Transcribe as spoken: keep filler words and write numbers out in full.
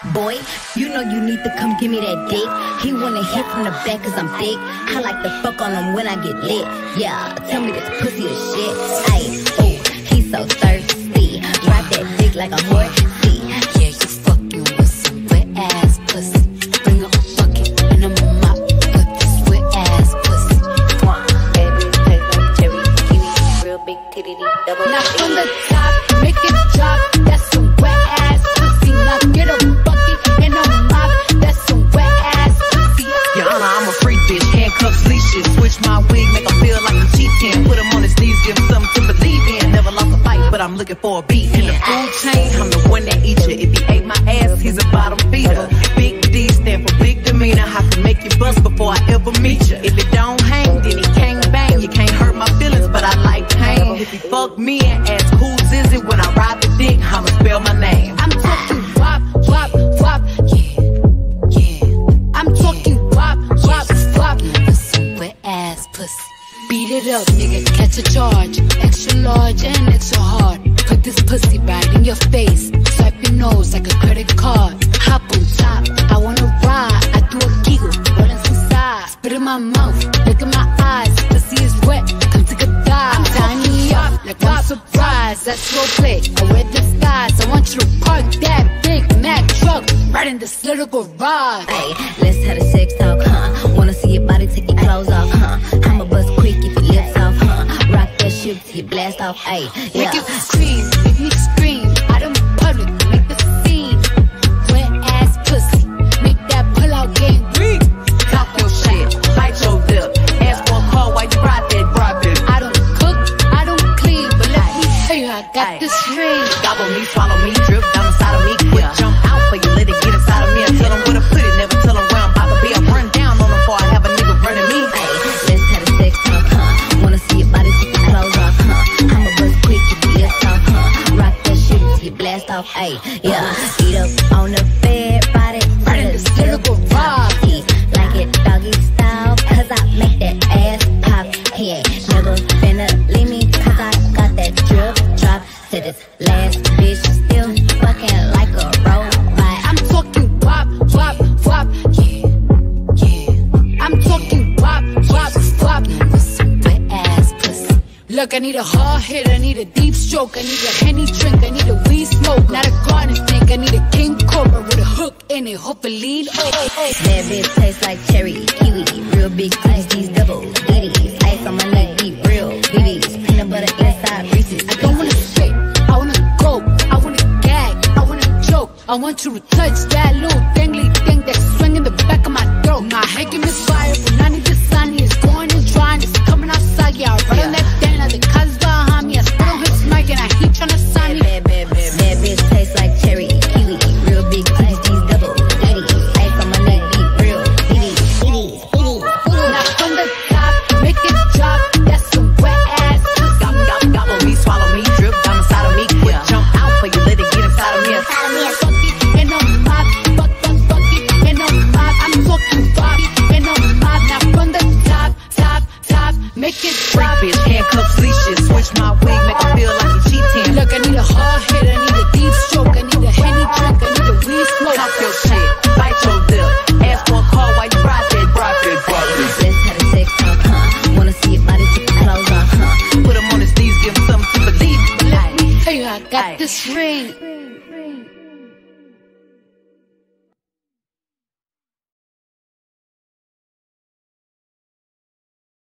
Boy, you know you need to come give me that dick. He wanna hit from the back cause I'm thick. I like to fuck on him when I get lit. Yeah, tell me this pussy is shit. Ayy, ooh, he's so thirsty. Ride that dick like a horsey. Yeah, you fucking with some wet ass pussy. Bring up a bucket and I'ma mop with this wet ass pussy. Come on, baby, taste like cherry, kiwi, real big titty, double. Now from the top, make it drop. That's some wet ass pussy. Now get a bucket and a mop. That's some wet ass pussy. Your Honor, I'm a freak bitch, handcuffs, leashes. Switch my wig, make him feel like a cheating. Put him on his knees, give him something to believe in. Never lost a fight, but I'm looking for a beat. In the food chain, I'm the one that eat you. If he ate my ass, he's a bottom feeder. Big D stand for big demeanor. I can make you bust before I ever meet you. If it don't hang, then he can't bang. You can't hurt my feelings, but I like pain. If he fuck me and ask who's is it when I ride the dick, I'ma spell my name. I'm talking wop, wop, wop. Yeah, yeah. I'm talking wop, wop, wop. With some wet ass pussy. Beat it up, nigga, catch a charge. Extra large and extra hard. Put this pussy right in your face. Swipe your nose like a credit card. Hop on top, I wanna ride. I do a giggle, rollin' some sides. Spit in my mouth, look in my eyes. Pussy is wet, come take a dive. I'm tying me up like I'm surprised. That's roleplay, I wear disguise. I want you to park that Big Mac truck right in this little garage. Hey, let's have a sex talk, huh? Wanna see your body, take your clothes off, huh? I'ma bust quick if your lips off, huh? Rock that shit till you blast off, ayy, yeah. Make it scream, make me scream. Out in public, make the scene. Wet ass pussy, make that pull out game weak. Talk your shit, bite your lip. Ask for a call while you ride that, ride that. I don't cook, I don't clean, but let me tell you, I got Aye. this ring. Gobble me, swallow me, drip down the side of me. Quick jump out for you, let it get inside of me. I tell him where to put it, never tell him where I'm about to be. I run down on him before I have a nigga running me. Hey, let's have a sex talk, huh? Wanna see your body, take your clothes off, huh? I'ma bust quick if your lips off, huh? Rock that shit till you blast off, ayy, yeah. Eat up on the bed, body, Right in this little garage. like it doggy style, cause I make that ass pop. He ain't never finna leave me, cause I got that drip drop. To this last bitch, still fucking like a robot. I'm talking wop, wop, wop. Yeah, yeah. I'm talking wop, wop, wop. With some wet ass pussy. Look, I need a hard hit, I need a deep stroke, I need a Henny drink, I need a weed smoke, not a garden snake, I need a king cobra with a hook in it, hopefully. Oh, oh, oh. That bitch tastes like cherry, kiwi, real big titties, these double ditties. Ice on my neck, deep, real B Bs, peanut butter inside Reese's. I don't wanna spit, I wanna go, I wanna gag, I wanna choke. I want you to touch that little dangly thing that's swinging the back of my throat. My head can misfire, but none of the sun is going and drying, it's coming outside. Yeah, I run on that thing like the cuz behind me. I spit on his mic and I heat tryna sign me. Bad, bad, bad, bad bitch tastes like cherry, kiwi, real big titties, these double ditties. Ice on my neck, deep, real B Bs, B Bs, B Bs. Now from the top, make it drop. That's some wet ass pussy. Gobble, gobble, gobble me, swallow me, drip down the side of me. Quick jump out for you, let it get inside of me. Fuck it and no mop, fuck, fuck, fuck it and no mop. I'm talking fuck it and no mop. Now from the top, top, top, make it Freak drop. bitch, handcuffs, leashes. Switch my wig, make him feel like a cheating. Look, I need a hard hit, I need a deep stroke, I need a Henny drink, I need a weed smoke. Talk your shit, bite your lip. Ask for a call while you ride that, ride that, ride that. Let's have a sex talk, huh? Wanna see your body, take your clothes off, huh? Put him on his knees, give him something to believe in. Let me tell you, I got Aye. this ring.